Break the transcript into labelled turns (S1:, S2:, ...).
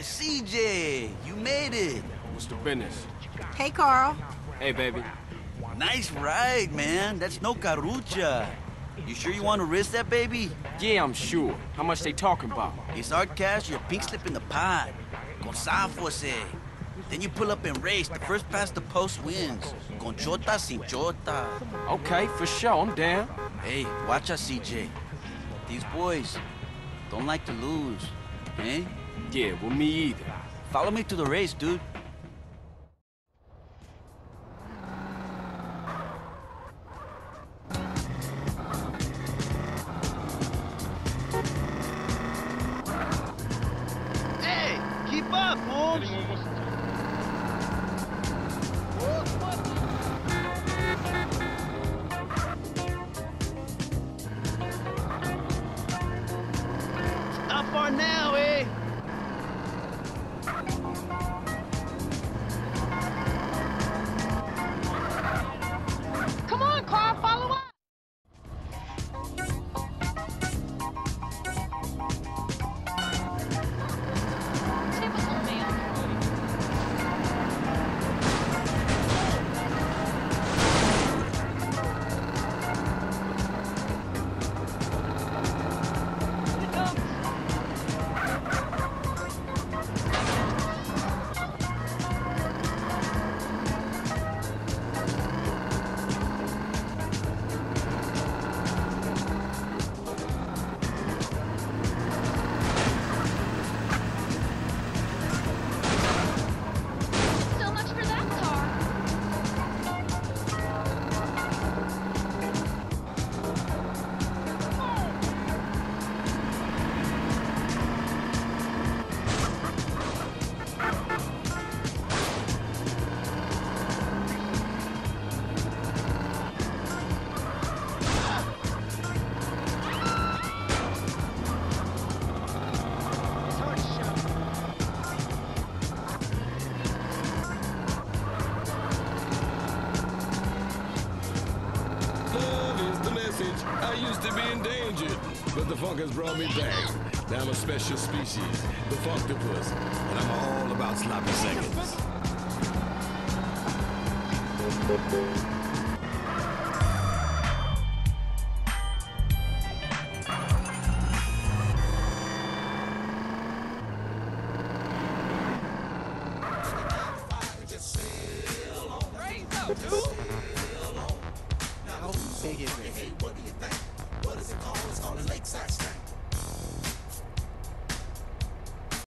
S1: CJ, you made it.
S2: What's the business?
S3: Hey, Carl.
S2: Hey, baby.
S1: Nice ride, man. That's no carucha. You sure you want to risk that, baby?
S2: Yeah, I'm sure. How much they talking about?
S1: It's our cash, your pink slip in the pot. Con Sanfose. Then you pull up and race. The first past the post wins. Con chota sin chota.
S2: Okay, for sure. I'm down.
S1: Hey, watch us, CJ. These boys don't like to lose, eh?
S2: Yeah, well, me either.
S1: Follow me to the race, dude. Hey, keep up, Holmes. How far now, eh?
S3: Come on, Carl, follow up. Typical man. So much for that car.
S4: Love is the message. I used to be endangered, but the funk has brought me back. Now I'm a special species, the Funktopus, and I'm all about sloppy seconds.
S1: How big is it?